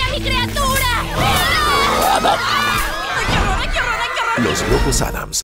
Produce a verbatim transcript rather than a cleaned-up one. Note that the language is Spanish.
mi criatura! ¡Ay, qué horror, ay, qué horror, ay, qué horror! Los Locos Adams.